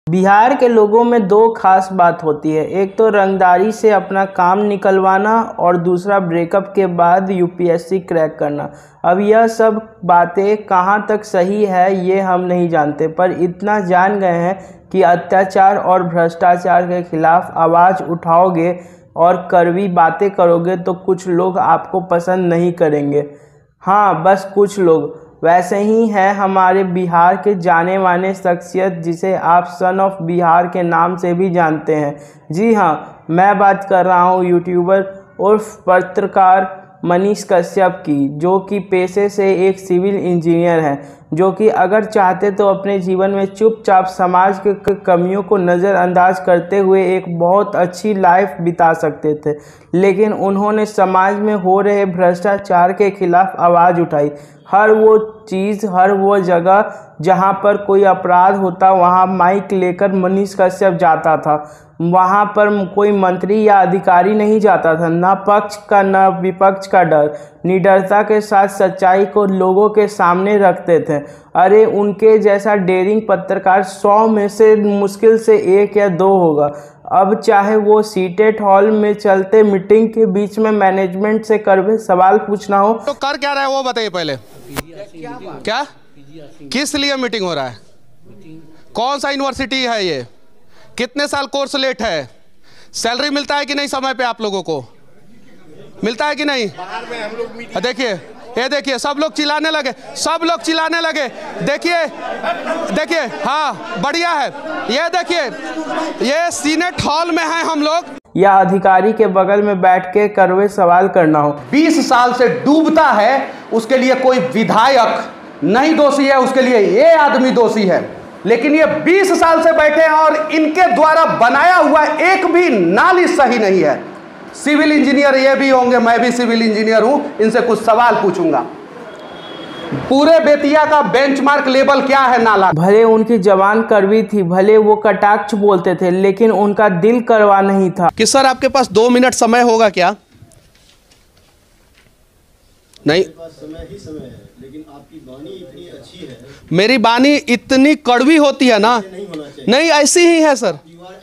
बिहार के लोगों में दो खास बात होती है, एक तो रंगदारी से अपना काम निकलवाना और दूसरा ब्रेकअप के बाद यूपीएससी क्रैक करना। अब यह सब बातें कहाँ तक सही है ये हम नहीं जानते, पर इतना जान गए हैं कि अत्याचार और भ्रष्टाचार के खिलाफ आवाज़ उठाओगे और कड़वी बातें करोगे तो कुछ लोग आपको पसंद नहीं करेंगे। हाँ, बस कुछ लोग। वैसे ही है हमारे बिहार के जाने माने शख्सियत जिसे आप सन ऑफ बिहार के नाम से भी जानते हैं। जी हाँ, मैं बात कर रहा हूँ यूट्यूबर उर्फ पत्रकार मनीष कश्यप की, जो कि पेशे से एक सिविल इंजीनियर हैं, जो कि अगर चाहते तो अपने जीवन में चुपचाप समाज के कमियों को नज़रअंदाज करते हुए एक बहुत अच्छी लाइफ बिता सकते थे, लेकिन उन्होंने समाज में हो रहे भ्रष्टाचार के खिलाफ आवाज़ उठाई। हर वो चीज़, हर वो जगह जहाँ पर कोई अपराध होता वहाँ माइक लेकर मनीष कश्यप जाता था। वहाँ पर कोई मंत्री या अधिकारी नहीं जाता था, ना पक्ष का ना विपक्ष का डर, निडरता के साथ सच्चाई को लोगों के सामने रखते थे। अरे उनके जैसा डेयरिंग पत्रकार 100 में से मुश्किल से 1 या 2 होगा। अब चाहे वो सीटेट हॉल में चलते मीटिंग के बीच में मैनेजमेंट से करवे सवाल पूछना हो। तो कर क्या रहा है वो बताइए पहले। क्या किस लिए मीटिंग हो रहा है? कौन सा यूनिवर्सिटी है ये? कितने साल कोर्स लेट है? सैलरी मिलता है कि नहीं समय पे? आप लोगों को मिलता है कि नहीं? देखिए, ये देखिए, सब लोग चिल्लाने लगे, सब लोग चिल्लाने लगे। देखिए देखिए, हाँ बढ़िया है। ये देखिए, ये सीनेट हॉल में है हम लोग। या अधिकारी के बगल में बैठ के करवे सवाल करना हो। 20 साल से डूबता है, उसके लिए कोई विधायक नहीं दोषी है, उसके लिए ये आदमी दोषी है। लेकिन ये 20 साल से बैठे हैं और इनके द्वारा बनाया हुआ एक भी नालिश सही नहीं है। सिविल इंजीनियर ये भी होंगे, मैं भी सिविल इंजीनियर हूं, इनसे कुछ सवाल पूछूंगा। पूरे बेतिया का बेंचमार्क लेवल क्या है नाला? भले उनकी जबान कड़वी थी, भले वो कटाक्ष बोलते थे, लेकिन उनका दिल कड़वा नहीं था। कि सर आपके पास 2 मिनट समय होगा क्या? नहीं, समय ही समय है, लेकिन आपकी वाणी इतनी अच्छी है। मेरी वाणी इतनी कड़वी होती है ना? नहीं, ऐसी ही है सर।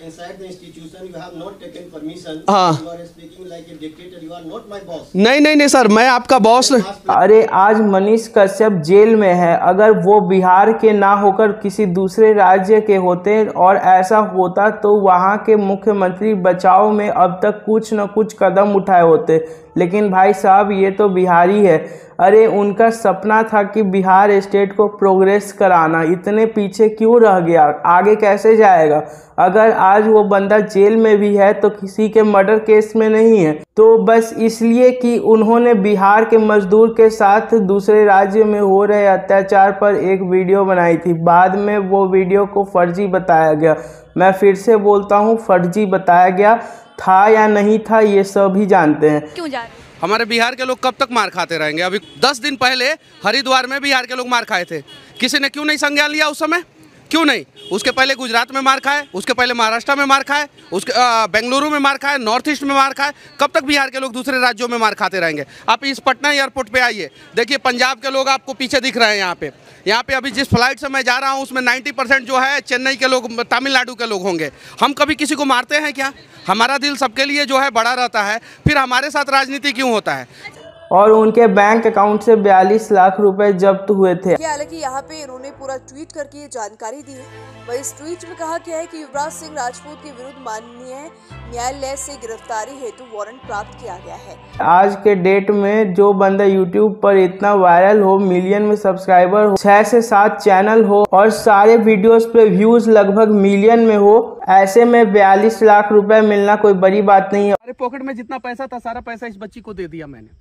नहीं सर, मैं आपका बॉस। अरे आज मनीष कश्यप जेल में है, अगर वो बिहार के ना होकर किसी दूसरे राज्य के होते और ऐसा होता तो वहाँ के मुख्यमंत्री बचाव में अब तक कुछ न कुछ कदम उठाए होते। लेकिन भाई साहब, ये तो बिहारी है। अरे उनका सपना था कि बिहार स्टेट को प्रोग्रेस कराना, इतने पीछे क्यों रह गया? आगे कैसे जाएगा? अगर आज वो बंदा जेल में भी है तो किसी के मर्डर केस में नहीं है, तो बस इसलिए कि उन्होंने बिहार के मजदूर के साथ दूसरे राज्य में हो रहे अत्याचार पर एक वीडियो बनाई थी। बाद में वो वीडियो को फर्जी बताया गया। मैं फिर से बोलता हूँ, फर्जी बताया गया। था या नहीं था ये सभी जानते हैं। क्यों जा रहे? हमारे बिहार के लोग कब तक मार खाते रहेंगे? अभी 10 दिन पहले हरिद्वार में बिहार के लोग मार खाए थे। किसी ने क्यों नहीं संज्ञान लिया उस समय? क्यों नहीं? उसके पहले गुजरात में मार खाए, उसके पहले महाराष्ट्र में मार खाए, उसके बेंगलुरु में मार खाए, नॉर्थ ईस्ट में मार खाए। कब तक बिहार के लोग दूसरे राज्यों में मार खाते रहेंगे? आप इस पटना एयरपोर्ट पे आइए, देखिए पंजाब के लोग आपको पीछे दिख रहे हैं। यहाँ पे अभी जिस फ्लाइट से मैं जा रहा हूँ उसमें 90% जो है चेन्नई के लोग, तमिलनाडु के लोग होंगे। हम कभी किसी को मारते हैं क्या? हमारा दिल सबके लिए जो है बड़ा रहता है, फिर हमारे साथ राजनीति क्यों होता है? और उनके बैंक अकाउंट से 42 लाख रुपए जब्त हुए थे। हालांकि यहाँ पे इन्होंने पूरा ट्वीट करके ये जानकारी दी है। वही इस ट्वीट में कहा गया है कि युवराज सिंह राजपूत के विरुद्ध माननीय न्यायालय से गिरफ्तारी हेतु वारंट प्राप्त किया गया है। आज के डेट में जो बंदा यूट्यूब पर इतना वायरल हो, मिलियन में सब्सक्राइबर हो, 6 से 7 चैनल हो और सारे वीडियोस पे व्यूज लगभग मिलियन में हो, ऐसे में 42 लाख रुपए मिलना कोई बड़ी बात नहीं है। हमारे पॉकेट में जितना पैसा था सारा पैसा इस बच्ची को दे दिया मैंने।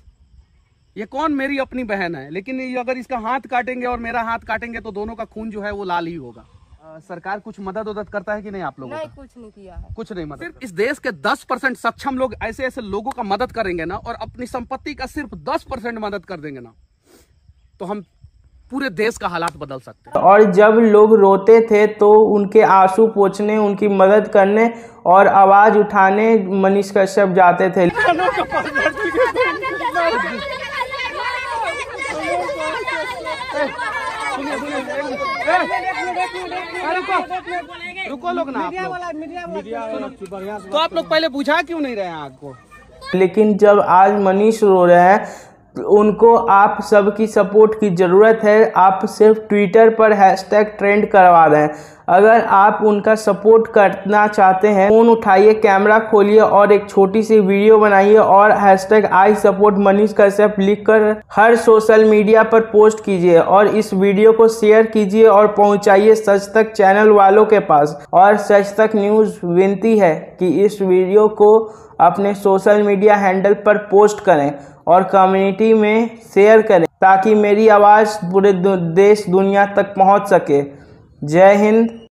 ये कौन? मेरी अपनी बहन है, लेकिन अगर इसका हाथ काटेंगे और मेरा हाथ काटेंगे तो दोनों का खून जो है वो लाल ही होगा। सरकार कुछ मदद करता है कि नहीं आप लोगों नहीं, कुछ नहीं किया है। कुछ नहीं मदद। सिर्फ इस देश के 10% सक्षम लोग ऐसे ऐसे लोगों का मदद करेंगे ना, और अपनी संपत्ति का सिर्फ 10% मदद कर देंगे ना, तो हम पूरे देश का हालात बदल सकते हैं। और जब लोग रोते थे तो उनके आंसू पोंछने, उनकी मदद करने और आवाज उठाने मनीष कश्यप जाते थे। रुको लोग ना, तो आप लोग पहले बुझा क्यों नहीं रहे हैं आग को? लेकिन जब आज मनीष रो रहे हैं, उनको आप सबकी सपोर्ट की ज़रूरत है। आप सिर्फ ट्विटर पर हैशटैग ट्रेंड करवा रहे हैं। अगर आप उनका सपोर्ट करना चाहते हैं, फ़ोन उठाइए, कैमरा खोलिए और एक छोटी सी वीडियो बनाइए और hashtag I support Manish Kashyap लिखकर हर सोशल मीडिया पर पोस्ट कीजिए और इस वीडियो को शेयर कीजिए और पहुंचाइए सच तक चैनल वालों के पास। और सच तक न्यूज़ विनती है कि इस वीडियो को अपने सोशल मीडिया हैंडल पर पोस्ट करें और कम्युनिटी में शेयर करें ताकि मेरी आवाज़ पूरे देश दुनिया तक पहुंच सके। जय हिंद,